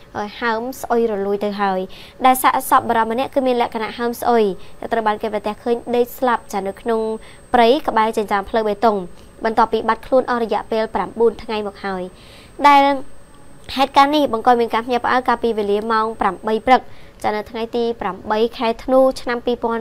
ហើមស្អុយរលួយទៅហើយដែលសាកសពបរិម្នាក់គឺមានលក្ខណៈហើមស្អុយត្រូវបានគេប្រទះឃើញដេកស្លាប់ចានៅក្នុងព្រៃក្បែរចិញ្ចើមផ្លូវបេតុងបន្ទាប់ពីបាត់ខ្លួនអស់រយៈពេល9ថ្ងៃមកហើយដែលហេតុការណ៍នេះបង្កឲ្យមានការភ្ញាក់ផ្អើលកាលពីវេលាម៉ោង8ព្រឹកចានៅថ្ងៃទី8ខែធ្នូឆ្នាំ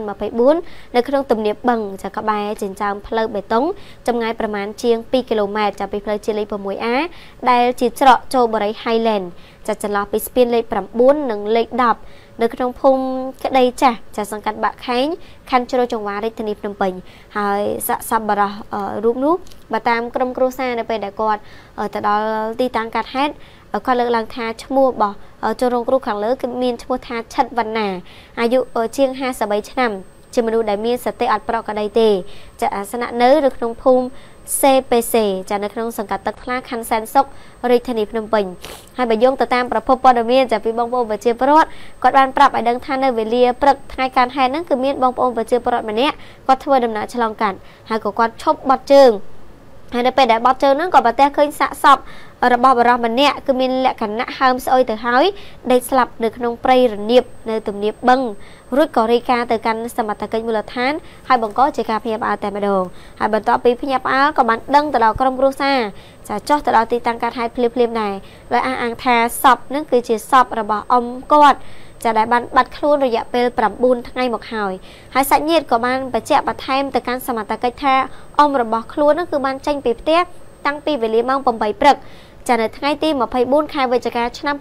2024នៅក្នុងទំនាបបឹងចាក្បែរចិញ្ចើមផ្លូវបេតុងចម្ងាយប្រមាណជាង2គីឡូម៉ែត្រចាប់ពីផ្លូវជាតិលេខ 6A ដែលជាច្រកចូលបរិយា Highland ចាចន្លោះពីស្ពានលេខ 9 និងលេខ 10នៅក្នុងភូមិក្តីចាស់ចាសង្កាត់បាក់ខេងខណ្ឌជ្រោយចង្វាររាជធានីភ្នំពេញហើយសាកសពបរិះរូបនោះបើតាមក្រុមគ្រួសារនៅពេលដែលគាត់ទៅដល់ទីតាំងកាត់ហេតុគាត់លើកឡើងថាឈ្មោះរបស់ជនរងគ្រោះខាងលើគឺមានឈ្មោះថាឆិតវណ្ណាអាយុជាង53ឆ្នាំជាមនុស្សដែលមានសតិអត់ប្រក្រតីទេចាអាសនៈនៅក្នុងភូមិ CPC ចានៅក្នុងសង្កាត់ទឹកថ្លាខណ្ឌសែនសុខរាជធានីភ្នំពេញហើយបើយោងទៅតាមប្រភពព័ត៌មានចាពីបងប្អូនប្រជាពលរដ្ឋគាត់បានប្រាប់ឲ្យដឹងថានៅវេលាព្រឹកថ្ងៃកើតហេតុហ្នឹងគឺមានបងប្អូនប្រជាពលរដ្ឋម្នាក់គាត់ធ្វើដំណើរឆ្លងកាត់ហើយក៏គាត់ឈប់បត់ជើងហើយនៅពេលដែលបត់ជើងហ្នឹងក៏ប្រទះឃើញសាកសពរបស់បរិសម្នាក់គឺមានលក្ខណៈហើមស្អុយទៅហើយដេកស្លាប់នៅក្នុងព្រៃរនាបនៅទំនាបបឹងរួចក៏រាយការណ៍ទៅកាន់សមត្ថកិច្ចមូលដ្ឋានហើយបង្កជាការភ្ញាក់ផ្អើលតែម្ដងហើយបន្ទាប់ពីភ្ញាក់ផ្អើលក៏បានដឹងទៅដល់ក្រុមគ្រួសារចាចុះទៅដល់ទីតាំងកាត់ហេតុភ្លាមៗដែរដោយអះអាងថាសពនឹងគឺជាសពរបស់អ៊ំគាត់ចាដែលបានបាត់ខ្លួនរយៈពេល9ថ្ងៃមកហើយសាច់ញាតិក៏បានបញ្ជាក់បន្ថែមទៅកាន់សមត្ថកិច្ចថាអ៊ំរបស់ខ្លួននឹងគឺបានចេញពីផ្ទះតាំងពីវេលាម៉ោង8ព្រឹកចានៅថ្ងៃទី24ខែវិច្ឆិកាឆ្នាំ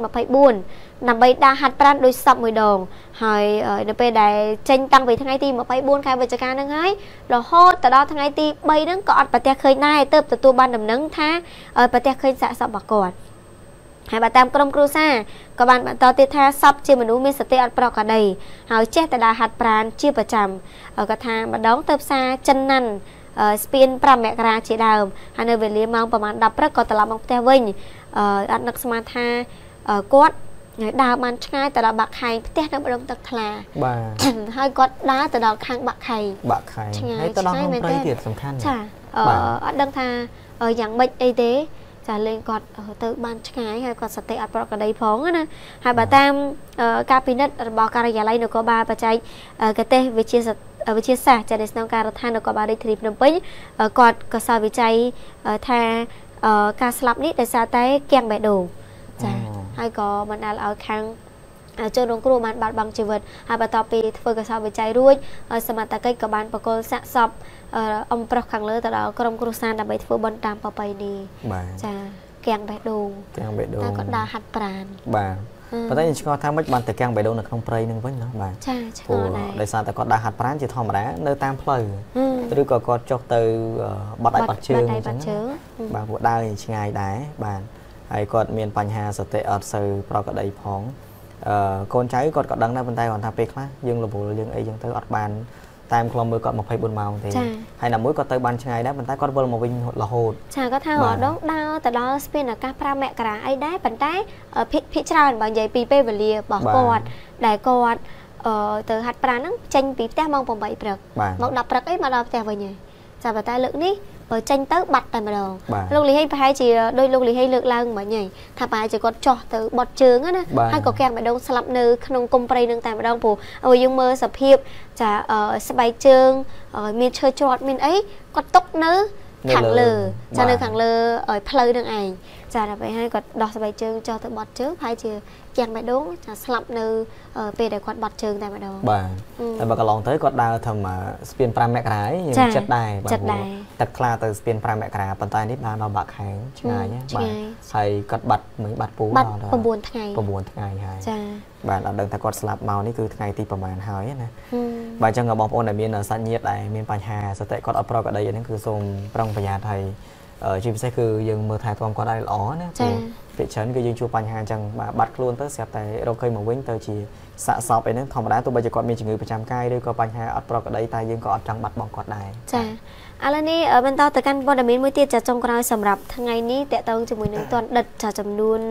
2024ដើម្បីដើរហាត់ប្រាណដោយសពមួយដងហើយនៅពេលដែលចេញតាំងពីថ្ងៃទី24ខែវិច្ឆិកាហ្នឹងហើយរហូតទៅដល់ថ្ងៃទី3ហ្នឹងក៏អត់ប្រទះឃើញដែរទើបទទួលបានដំណឹងថាប្រទះឃើញសាកសពរបស់គាត់ហើយបើតាមក្រុមគ្រួសារក៏បានបន្តទៀតថាសពជាមនុស្សមានសតិអត់ប្រក្រតីហើយចេះតែដើរហាត់ប្រាណជាប្រចាំគាត់ថាម្ដងទៅផ្សារចិនណាន់ស្ពាន5មករាជាដើមហើយនៅវេលាម៉ោងប្រហែល10ព្រឹកក៏ត្រឡប់មកផ្ទះវិញអត់នឹកស្មានថាគាត់ដើរបានឆ្ងាយទៅដល់បាក់ខែងផ្ទះនៅបឹងទឹកថ្លាបាទហើយគាត់ដើរទៅដល់ខាងបាក់ខែងហើយទៅដល់ក្នុងព្រៃទៀតសំខាន់ចាអត់ដឹងថាយ៉ាងម៉េចអីទេចាលេងគាត់ទៅបានឆ្ងាយហើយគាត់សតិអត់ប្រក្រតីផងណាហើយបើតាមការពិនិត្យរបស់ការិយាល័យនគរបាលបច្ចេកទេសវិទ្យាសាស្ត្រចានៅក្នុងការដ្ឋាននគរបាលរាជធានីភ្នំពេញគាត់ក៏សរវិจัยថាការស្លាប់នេះដោយសារតែគាំងបេះដូងចាហើយក៏បណ្ដាលឲ្យខាងជនរងគ្រោះបានបាត់បង់ជីវិតហើយបន្ទាប់ពីធ្វើការសរវិจัยរួចសមត្ថកិច្ចក៏បានបកគលសាកសពអ៊ំប្រុសខាងលើទៅដល់ក្រុមគ្រួសារដើម្បីធ្វើបុណ្យតាមប្រពៃណីចាគាំងបេះដូងតែគាត់ដើរហាត់ប្រាណបាទប៉ុន្តែឆ្ងល់ថាមិនបានទៅគាំងបេះដូងនៅក្នុងព្រៃនឹងវិញណាបាទចាឆ្ងល់ដែរដោយសារតែគាត់ដើរហាត់ប្រាណជាធម្មតានៅតាមផ្លូវឬក៏គាត់ចុះទៅបាត់ដៃបាត់ជើងអញ្ចឹងបាទពួកដើរឆ្ងាយដែរបាទហើយគាត់មានបញ្ហាសតិអត់សូវប្រក្រតីផងកូនចៅគាត់ក៏ដឹងដែរប៉ុន្តែគាត់ថាពេលខ្លះយើងរវល់យើងអីចឹងទៅអត់បានតាមខ្លំមើលគាត់24ម៉ោងទេហើយណាមួយគាត់ទៅបានឆ្ងាយដែរប៉ុន្តែគាត់វិលមកវិញរហូតចាគាត់ថារដងដើរទៅដល់ស្ពានអាកាស5មករាអីដែរប៉ុន្តែភាគច្រើនបើនិយាយពីពេលវេលារបស់គាត់ដែលគាត់ទៅហាត់ប្រាណហ្នឹងចេញពីផ្ទះម៉ោង8ព្រឹកមក10ព្រឹកអីមកដល់ផ្ទះវិញហើយចាប៉ុន្តែលើកនេះបើចេញទៅបាត់តែម្ដងលោកលីហេប្រហែលជាដោយលោកលីហេលើកឡើងមិញហើយថាប្រហែលជាគាត់ចោះទៅបត់ជើងណាហើយក៏គាំងបេះដូងស្លាប់នៅក្នុងគុម្ពព្រៃនឹងតែម្ដងព្រោះយើងមើលសភាពចាស្បែកជើងមានឈើច្រត់មានអីគាត់ຕົកនៅខាងលើចានៅខាងលើផ្លូវនឹងឯងចាដល់ពេលហើយគាត់ដោះស្បែកជើងចោះទៅបត់ជើងប្រហែលជាគាំងបេះដូងចាស្លាប់នៅពេលដែលគាត់បត់ជើងតែម្ដងបាទហើយបើកន្លងទៅគាត់ដើរធ្វើស្ពាន5មករាយើងចិត្តដែរបាទទឹកថ្លាទៅស្ពាន5មករាប៉ុន្តែនេះបានដល់បាក់ខែងឆ្ងាយបាទហើយគាត់បាត់ពូដល់9ថ្ងៃហើយចាបាទអត់ដឹងថាគាត់ស្លាប់មកនេះគឺថ្ងៃទីប្រហែលហើយណាបាទអញ្ចឹងបងប្អូនដែលមានសាច់ញាតិដែលមានបញ្ហាសតិគាត់អត់ប្រក្រតីហ្នឹងគឺសូមប្រុងប្រយ័ត្នហើយជាពិសេសគឺយើងមើលថែទាំគាត់ឲ្យល្អណាចាភាគច្រើនគឺយើងជួបបញ្ហាអញ្ចឹងបាទបាត់ខ្លួនទៅស្រាប់តែរកឃើញមកវិញទៅជាសាកសពអីហ្នឹងធម្មតាទោះបីជាគាត់មានជំងឺប្រចាំកាយឬក៏បញ្ហាអត់ប្រក្រតីតែយើងក៏អត់ចង់បាត់បង់គាត់ដែរចាឥឡូវនេះបន្តទៅកាន់ព័ត៌មានមួយទៀតចាចុងក្រោយសម្រាប់ថ្ងៃនេះតកតងជាមួយនឹងទណ្ឌិតចាចំនួន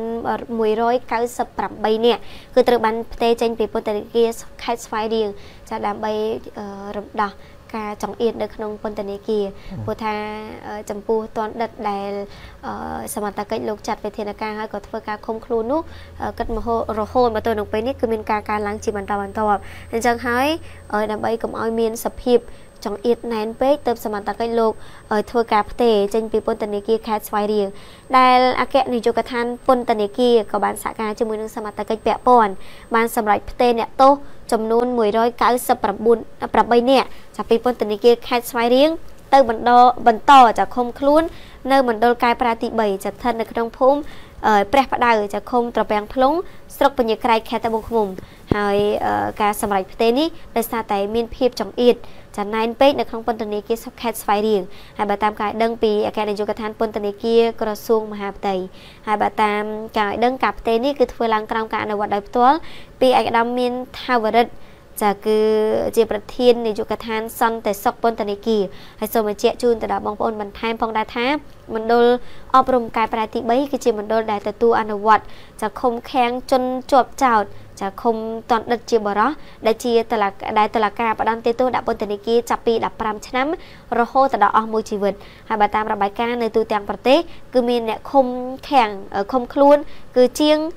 198នាក់គឺត្រូវបានផ្ទេរចេញពីពន្ធនាគារខេត្តស្វាយរៀងចាដើម្បីរំដោះការចង្អៀតនៅក្នុងពន្ធនាគារព្រោះថាចំពោះតនដិតដែលសមត្ថកិច្ចលោកចាត់វិធានការហើយក៏ធ្វើការឃុំខ្លួននោះគិតមករហូតមកទល់នឹងពេលនេះគឺមានការកើនឡើងជាបន្តបន្ទាប់អញ្ចឹងហើយដើម្បីកុំឲ្យមានសភាពចង្អៀតណែនពេកទៅសមត្ថកិច្ចលោកធ្វើការផ្ទេរចេញពីពន្ធនាគារខេត្តស្វាយរៀងដែលអគ្គនាយកដ្ឋានពន្ធនាគារក៏បានសហការជាមួយនឹងសមត្ថកិច្ចពាក់ព័ន្ធបានសម្រេចផ្ទេរអ្នកទោសចំនួន198នាក់ចាប់ពីពន្ធនាគារខេត្តស្វាយរៀងទៅបន្តចាឃុំខ្លួននៅមណ្ឌលកែប្រែទី3ស្ថិតនៅក្នុងភូមិព្រះផ្ដៅចាឃុំត្រពាំង plong ស្រុកពញាក្រែកខេត្តត្បូងឃ្មុំហើយការសម្រេចផ្ទេរនេះដោយសារតែមានភាពចង្អៀតចំណែនពេកនៅក្នុងពន្ធនាគារខេត្តស្វាយរៀងហើយបើតាមការដឹងពីអគ្គនាយកដ្ឋានពន្ធនាគារក្រសួងមហាផ្ទៃហើយបើតាមការដឹងការផ្ទេរនេះគឺធ្វើឡើងក្រោមការអនុវត្តដោយផ្ទាល់ពីឯកឧត្តមមានថាវរិទ្ធចាគឺជាប្រធាននាយកដ្ឋានសន្តិសុខពន្ធនាគារហើយសូមបញ្ជាក់ជូនទៅដល់បងប្អូនបន្ថែមផងដែរថាមណ្ឌលអប់រំកែប្រែទី3គឺជាមណ្ឌលដែលទទួលអនុវត្តចាឃុំឃាំងជនជាប់ចោទចាឃុំតនដិតជាបរិះដែលជាតុលាការផ្ដន្ទាទោសដាក់ពន្ធនាគារចាប់ពី15ឆ្នាំរហូតដល់អស់មួយជីវិតហើយបើតាមរបាយការណ៍នៅទូទាំងប្រទេសគឺមានអ្នកឃុំឃាំងឃុំខ្លួនគឺជាង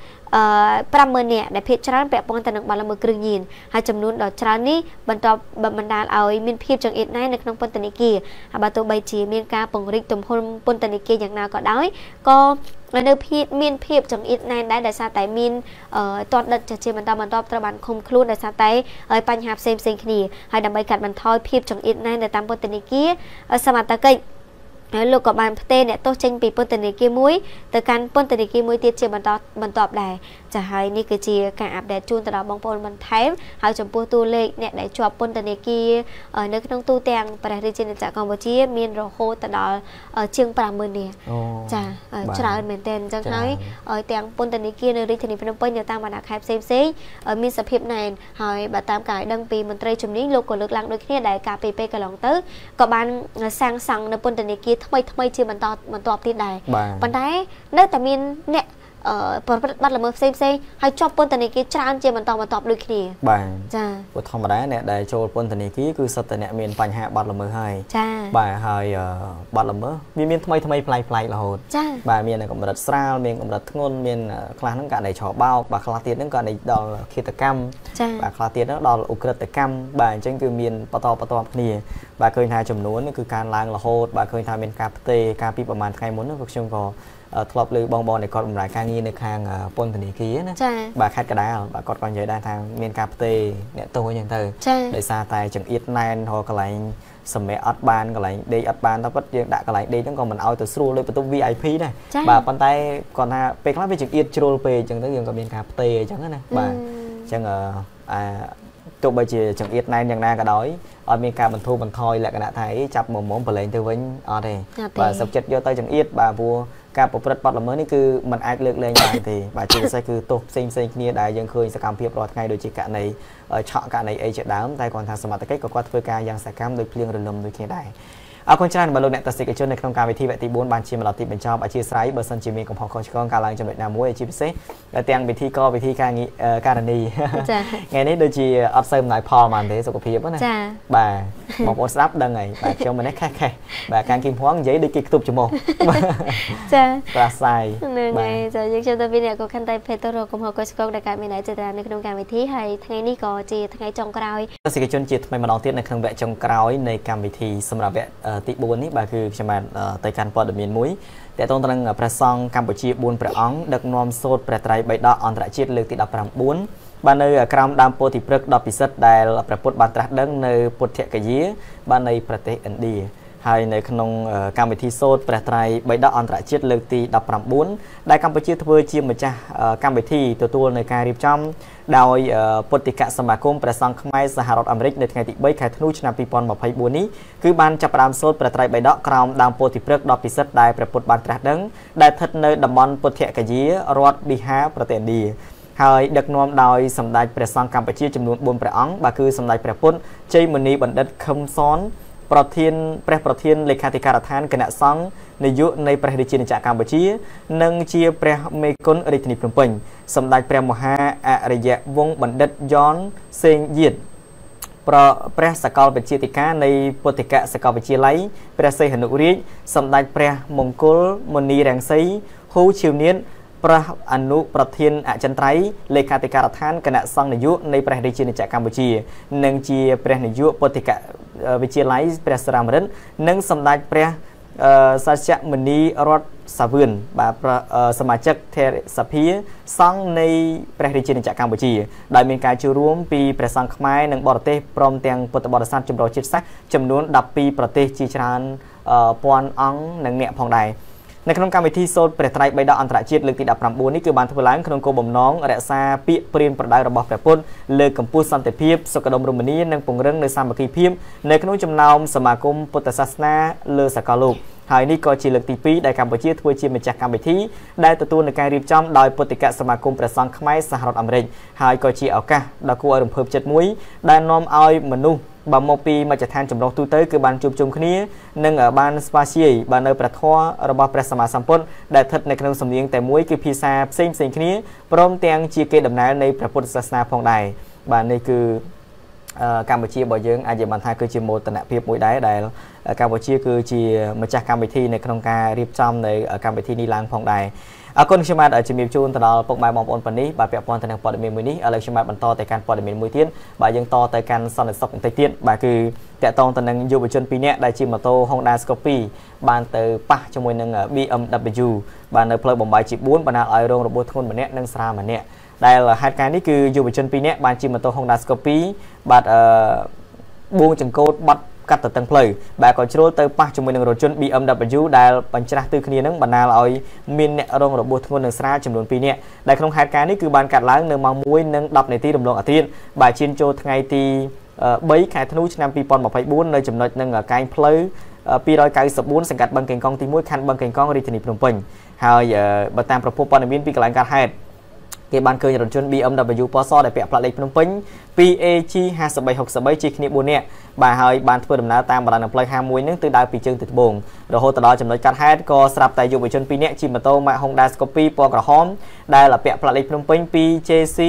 50000នាក់ដែលភាគច្រើនពាក់ព័ន្ធទៅនឹងបទល្មើសគ្រឿងញៀនហើយចំនួនដ៏ច្រើននេះបន្តបណ្ដាលឲ្យមានភាពចង្អៀតណែននៅក្នុងពន្ធនាគារហើយបើទោះបីជាមានការពង្រីកទំហំពន្ធនាគារយ៉ាងណាក៏ដោយក៏នៅមានភាពចង្អៀតណែនដែរដោយសារតែមានតនដិតជាបន្តត្រូវបានឃុំខ្លួនដោយសារតែបញ្ហាផ្សេងគ្នាហើយដើម្បីកាត់បន្ថយភាពចង្អៀតណែននៅតាមពន្ធនាគារសមត្ថកិច្ចហើយលោកក៏បានផ្ទេរអ្នកទោសចេញពីពន្ធនាគារមួយទៅកាន់ពន្ធនាគារមួយទៀតជាបន្តដែរចាហើយនេះគឺជាការអាប់ដេតជូនទៅដល់បងប្អូនបន្ថែមហើយចំពោះតួលេខអ្នកដែលជាប់ពន្ធនាគារនៅក្នុងទូទាំងព្រះរាជាណាចក្រកម្ពុជាមានរហូតទៅដល់ជាង50000នាក់ចាច្រើនមែនទែនអញ្ចឹងហើយទាំងពន្ធនាគារនៅរាជធានីភ្នំពេញនៅតាមបណ្ដាខេត្តផ្សេងមានសភាពណែនហើយបើតាមការដឹងពីមន្ត្រីជំនាញលោកក៏លើកឡើងដូចគ្នាដែលការពេលកន្លងទៅក៏បានសាងសង់នៅពន្ធនាគារថ្មីជាបន្តទៀតដែរប៉ុន្តែនៅតែមានអ្នកប្រព្រឹត្តបទល្មើសផ្សេងហើយជាប់ពន្ធនាគារច្រើនជាបន្តដូចគ្នាបាទចាព្រោះធម្មតាអ្នកដែលចូលពន្ធនាគារគឺសិតតែអ្នកមានបញ្ហាបទល្មើសហើយចាបាទហើយបទល្មើសវាមានថ្មីប្លែករហូតចាបាទមានកម្រិតស្រាលមានកម្រិតធ្ងន់មានខ្លះហ្នឹងករណីឆោបោកបាទខ្លះទៀតហ្នឹងករណីដល់ឃាតកម្មបាទខ្លះទៀតហ្នឹងដល់ឧក្រិដ្ឋកម្មបាទអញ្ចឹងគឺមានបន្តគ្នាបាទឃើញថាចំនួនគឺកើនឡើងរហូតបាទឃើញថាមានការផ្ទេរការពីប្រហែលថ្ងៃមុនហ្នឹងខ្ញុំក៏ធ្លាប់លើបងដែលគាត់បម្រើការងារនៅខាងពន្ធនាគារណាបាទខេត្តកណ្ដាលបាទគាត់ក៏និយាយដែរថាមានការផ្ទេរអ្នកទោសអញ្ចឹងទៅដោយសារតែចង្អៀតណែនរកកន្លែងសម្រាប់អត់បានកន្លែងដេកអត់បានតែពិតយើងដាក់កន្លែងដេកហ្នឹងក៏មិនឲ្យទៅស្រួលដូចបន្ទប់ VIP ដែរបាទប៉ុន្តែគាត់ថាពេលខ្លះវាចង្អៀតជ្រុលពេកអញ្ចឹងទៅយើងក៏មានការផ្ទេរអញ្ចឹងណាបាទអញ្ចឹងទោះបីជាចង្អៀតណែនយ៉ាងណាក៏ដោយអត់មានការបន្ធូរបន្ថយលក្ខណៈថាចាប់មុំប្រឡែងទៅវិញអត់ទេបាទសុខចិត្តយកទៅចង្អៀតបាទព្រោះការប្រព្រឹត្តបទល្មើសនេះគឺมันអាចលើកលែងបានទេបាទជាពិសេសគឺទោសផ្សេងគ្នាដែលយើងឃើញសកម្មភាពរាល់ថ្ងៃដូចជាករណីឆក់ករណីអីជាដើមតែគាត់ថាសមត្ថកិច្ចក៏គាត់ធ្វើការយ៉ាងសកម្មដោយភ្លៀងរលឹមដូចគ្នាដែរអរគុណច្រើនបាទលោកអ្នកទស្សនិកជននៅក្នុងកម្មវិធីវគ្គទី4បានជាមកដល់ទីបញ្ចប់អធិស្ឋានបើសិនជាមានកំហុសខុសឆ្គងការឡើងចំណុចណាមួយជាពិសេសទាំងវិធីការងារករណីចាថ្ងៃនេះដូចជាអត់សូវអំណោយផលបានទេសុខភាពណាចាបាទបងប្អូនស្ដាប់ដឹងហើយបាទខ្ញុំមិននេះខេះបាទការគីមហងនិយាយដូចគេខ្ទប់ច្រមុះចាប្រាស្រ័យហ្នឹងហើយចាយើងខ្ញុំទៅពីអ្នកក៏ខិនតែភេទទៅរកកំហុសខុសឆ្គងដែលកើតមានចេតនានៅក្នុងកម្មវិធីហើយថ្ងៃនេះក៏ជាថ្ងៃចុងក្រោយទស្សនិកជនជាថ្មីម្ដងទៀតនៅក្នុងវគ្គចុងក្រោយនៃកម្មវិធីសម្រាប់វគ្គទី4នេះបាទគឺខ្ញុំបានទៅកាន់ព័ត៌មានមួយតើតើទៅនឹងព្រះសង្ឃកម្ពុជា4ព្រះអង្គដឹកនាំសូត្រព្រះត្រៃបិដកអន្តរជាតិលើកទី19បាននៅក្រោមដើមពោធិព្រឹក្សដ៏ពិសិដ្ឋដែលព្រះពុទ្ធបានត្រាស់ដឹងនៅពុទ្ធគយាបាននៃប្រទេសឥណ្ឌាហើយនៅក្នុងកម្មវិធីសូត្រព្រះត្រៃបិដកអន្តរជាតិលើកទី19ដែលកម្ពុជាធ្វើជាម្ចាស់កម្មវិធីទទួលនៅការរៀបចំដោយពុទ្ធិកសមាគមព្រះសង្ឃខ្មែរសហរដ្ឋអាមេរិកនៅថ្ងៃទី3ខែធ្នូឆ្នាំ2024នេះគឺបានចាប់ផ្ដើមសូត្រព្រះត្រៃបិដកក្រោមដើមពោធិព្រឹក្សដ៏ពិសិដ្ឋដែលព្រះពុទ្ធបានត្រាស់ដឹងដែលស្ថិតនៅតំបន់ពុទ្ធគយារដ្ឋប៊ីហាប្រទេសឥណ្ឌាហើយដឹកនាំដោយសម្ដេចព្រះសង្ឃកម្ពុជាចំនួន4ព្រះអង្គបាទគឺសម្ដេចព្រះពុទ្ធជ័យមុនីបណ្ឌិតខឹមសនព្រះប្រធានលេខាធិការដ្ឋានគណៈសង្ឃនាយកនៃព្រះរាជាណាចក្រកម្ពុជានិងជាព្រះមេគុណរាជធានីភ្នំពេញសម្ដេចព្រះមហាអរិយវង្សបណ្ឌិតយ៉នសេងយៀតព្រះសកលវិជ្ជាតិកានៃពុទ្ធិកសាកលវិទ្យាល័យព្រះសីហនុរាជសម្ដេចព្រះមង្គលមុនីរាំងសីហ៊ូឈីវនៀនព្រះអនុប្រធានអចិន្ត្រៃយ៍លេខាធិការដ្ឋានគណៈសង្ឃនាយកនៃព្រះរាជាណាចក្រកម្ពុជានិងជាព្រះនាយកពុទ្ធិកវិទ្យាល័យព្រះសរាមរិទ្ធនិងសម្ដេចព្រះសាស្ត្រមនីរដ្ឋសាវឿនបាទសមាជិកធរសភាសង្ឃនៃព្រះរាជាណាចក្រកម្ពុជាដោយមានការចូលរួមពីព្រះសង្ឃខ្មែរនិងបរទេសព្រមទាំងពុទ្ធបរិស័ទចម្រុះជាតិសាសន៍ចំនួន12ប្រទេសជាច្រើនពាន់អង្គនិងអ្នកផងដែរនៅក្នុងកម្មវិធីសូត្រព្រះត្រៃបិដកអន្តរជាតិលើកទី19នេះគឺបានធ្វើឡើងក្នុងគោលបំណងរក្សាពាក្យព្រានប្រដៅរបស់ព្រះពុទ្ធលើកកម្ពស់សន្តិភាពសុខដុមរមនានិងពង្រឹងនូវសាមគ្គីភាពនៅក្នុងចំណោមសមាគមពុទ្ធសាសនាលើសកលលោកហើយនេះក៏ជាលើកទី2ដែលកម្ពុជាធ្វើជាម្ចាស់កម្មវិធីដែលទទួលនឹងការរៀបចំដោយពុទ្ធិកសមាគមព្រះសង្ឃខ្មែរសហរដ្ឋអាមេរិកហើយក៏ជាឱកាសដ៏គួរឲ្យរំភើបចិត្តមួយដែលនាំឲ្យមនុស្សបើមកពីមជ្ឈដ្ឋានចម្រុះទូទៅគឺបានជួបជុំគ្នានិងបានស្វាធ្យាយបាននៅព្រះធម៌របស់ព្រះសម្មាសម្ពុទ្ធដែលស្ថិតនៅក្នុងសំនៀងតែមួយគឺភាសាផ្សេងគ្នាព្រមទាំងជាកេរដំណែលនៃព្រះពុទ្ធសាសនាផងដែរបាទនេះគឺកម្ពុជារបស់យើងអាចនិយាយបានថាគឺជាមោទនភាពមួយដែរដែលកម្ពុជាគឺជាម្ចាស់កម្មវិធីនៅក្នុងការរៀបចំនៅកម្មវិធីនេះឡើងផងដែរអរគុណខ្ញុំបាទជំរាបជូនទៅដល់ពុកម៉ែបងប្អូនប៉ុណ្នេះបាទពាក់ព័ន្ធទៅនឹងព័ត៌មានមួយនេះឥឡូវខ្ញុំបាទបន្តទៅកាន់ព័ត៌មានមួយទៀតបាទយើងតទៅកាន់សន្តិសុខបន្តិចទៀតបាទគឺតកតងទៅនឹងយុវជន2នាក់ដែលជិះម៉ូតូ Honda Scorpio បានទៅប៉ះជាមួយនឹង BMW បាទនៅផ្លូវបំបីជា4បណ្ដាលឲ្យរងរបួសធ្ងន់ម្នាក់និងស្រាលម្នាក់ដែលហេតុការណ៍នេះគឺយុវជន2នាក់បានជិះម៉ូតូ Honda Scorpio បាទបួងចង្កូតបាត់កាត់ទៅទាំងផ្លូវបាទក៏ជ្រុលទៅប៉ះជាមួយនឹងរថយន្ត BMW ដែលបញ្ច្រាស់ទិសគ្នានឹងបណ្ដាលឲ្យមានអ្នករងរបួសធ្ងន់និងស្រាលចំនួន2នាក់ដែលក្នុងហេតុការណ៍នេះគឺបានកាត់ឡើងនៅម៉ោង 1:10 នាទីរំលងអាទិត្យបាទឈានចូលថ្ងៃទី3ខែធ្នូឆ្នាំ2024នៅចំណុចនឹងកែងផ្លូវ294សង្កាត់បឹងកេងកងទី1ខណ្ឌបឹងកេងកងរាជធានីភ្នំពេញហើយបើតាមប្រភពព័ត៌មានពីកន្លែងកាត់ហេតុគេបានឃើញរថយន្ត BMW ពណ៌សដែលពាក់ផ្លាកលេខភ្នំពេញ 2AG 5363ជិះគ្នា4នាក់បាទហើយបានធ្វើដំណើរតាមបណ្ដាញផ្លូវ51នឹងទៅដល់ពីជើងទៅត្បូងរហូតទៅដល់ចំណុចកាត់ហេតុក៏ស្រាប់តែយុវជន2នាក់ជិះម៉ូតូ Honda Scorpio ពណ៌ក្រហមដែលពាក់ផ្លាកលេខភ្នំពេញ 2JC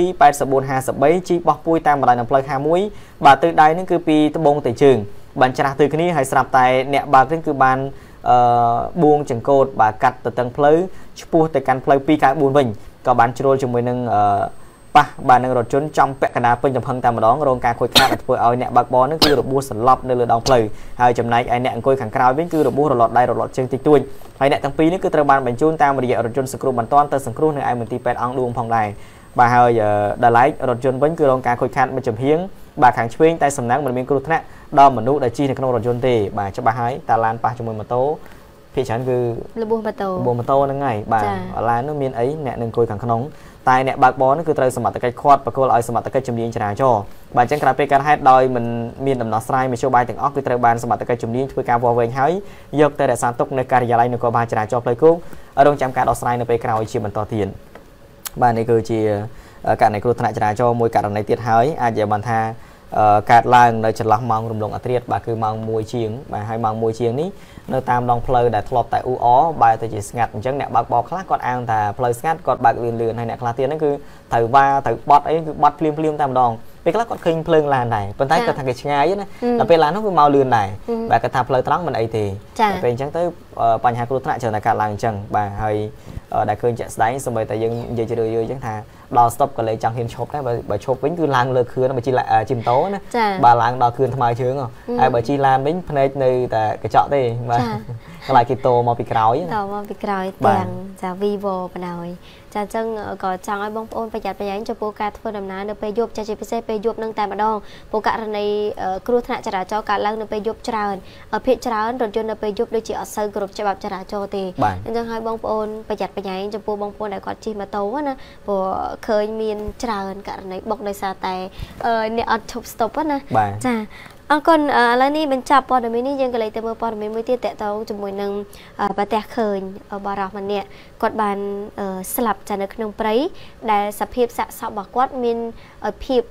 8453ជិះបោះពួយតាមបណ្ដាញផ្លូវ51បាទទិសដៅនឹងគឺពីត្បូងទៅជើងបានច្រាស់ទៅគ្នាហើយស្រាប់តែអ្នកបើកនឹងគឺបានបួងចង្កូតបាទកាត់ទៅទាំងផ្លូវឆ្ពោះទៅកាន់ផ្លូវ294វិញក៏បានជ្រុលជាមួយនឹងប៉ះបាទនឹងរថយន្តចំពាក់កណ្ដាលពេញទំហឹងតែម្ដងរងការខូចខាតដែលធ្វើឲ្យអ្នកបើកបរនឹងគឺរបួសសន្លប់នៅលើដងផ្លូវហើយចំណែកឯអ្នកអង្គុយខាងក្រោយវិញគឺរបួសរលាត់ដៃរលាត់ជើងតិចតួចហើយអ្នកទាំងពីរនេះគឺត្រូវបានបញ្ជូនតាមរយៈរថយន្តសង្គ្រោះបន្ទាន់ទៅសង្គ្រោះនៅឯមន្ទីរពេទ្យអង្គឌួងផងដែរបាទហើយដល់ឡែករថយន្តវិញគឺរងការខូចខាតមួយចំហៀងបាទខាងឆ្វេងតែសំណាងមិនមានគ្រោះថ្នាក់ដល់មនុស្សដែលជិះនៅក្នុងរថយន្តទេបាទច្បាស់ហើយតាឡានប៉ះជាមួយម៉ូតូភាគច្រើនគឺរបួសម៉ូតូហ្នឹងហើយបាទឡាននោះមានអីអ្នកនឹងអង្គុយខាងក្នុងតែអ្នកបើកបរនោះគឺត្រូវសមត្ថកិច្ចឃាត់បកគលឲ្យសមត្ថកិច្ចជំនាញចរាចរណ៍បាទអញ្ចឹងក្រោយពេលកើតហេតុដោយមិនមានដំណោះស្រាយមធ្យោបាយទាំងអស់គឺត្រូវបានសមត្ថកិច្ចជំនាញធ្វើការវាស់វែងហើយយកទៅរក្សាទុកនៅការិយាល័យនគរបាលចរាចរណ៍ផ្លូវគោករងចាំការដោះស្រាយនៅពេលក្រោយជាបន្តទៀតបាទនេះគឺជាករណីគ្រោះថ្នាក់ចរាចរណ៍មួយករណីទៀតហើយអាចនិយាយបានថាកើតឡើងនៅចន្លោះម៉ោងរំលងអាធ្រាត្របាទគឺម៉ោង1ជាងបាទហើយម៉ោង1ជាងនេះនៅតាមដងផ្លូវដែលធ្លាប់តែអ៊ូអបែរទៅជាស្ងាត់អញ្ចឹងអ្នកបើកបរខ្លះគាត់អាងថាផ្លូវស្ងាត់គាត់បើកលឿនហើយអ្នកខ្លះទៀតហ្នឹងគឺត្រូវវ៉ាត្រូវបត់អីគឺបត់ភ្លាមតែម្ដងពេលខ្លះគាត់ឃើញភ្លើងឡានដែរប៉ុន្តែគាត់ថាគេឆ្ងាយណាដល់ពេលឡាននោះវាមកលឿនដែរបាទគាត់ថាផ្លូវត្រង់មិនអីទេតែពេលអញ្ចឹងទៅបញ្ហាគ្រោះថ្នាក់ច្រើនតែកើតឡើងអញ្ចឹងបាទហើយដែលឃើញជាក់ស្ដែងសូម្បីតែយើងនិយាយជ្រឿយអញ្ចឹងថាដល់ស្តុបក៏លេចង់ហ៊ានឈប់ដែរបើឈប់វិញគឺឡើងលើខឿនបើជិះម៉ូតូណាបាទឡើងដល់ខឿនថ្មើរជើងហើយបើជិះឡានវិញភ្នែកនៅតែកញ្ចក់ទេបាទខ្លាចគេតមកពីក្រោយទាំងចា Vivo បណ្ដោយចាអញ្ចឹងក៏ចង់ឲ្យបងប្អូនប្រយ័ត្នប្រយែងចំពោះការធ្វើដំណើរនៅពេលយប់ចាជាពិសេសពេលយប់នឹងតែម្ដងព្រោះករណីគ្រោះថ្នាក់ចរាចរណ៍កើតឡើងនៅពេលយប់ច្រើនភាគច្រើនរថយន្តនៅពេលយប់ដូចជាអត់សូវគ្រប់ច្បាប់ចរាចរណ៍ទេអញ្ចឹងឲ្យបងប្អូនប្រយ័ត្នប្រយែងចំពោះបងប្អូនដែលគាត់ជិះម៉ូតូណាព្រោះឃើញមានច្រើនករណីបុកដោយសារតែអ្នកអត់ឈប់ស្តុបណាចាអរគុណឥឡូវនេះបញ្ចប់ព័ត៌មាននេះយើងក៏លេខទៅមើលព័ត៌មានមួយទៀតតកតងជាមួយនឹងប្រទេសឃើញបារោះម្នាក់គាត់បានស្លាប់ចានៅក្នុងព្រៃដែលសភាពសាកសពរបស់គាត់មានភាព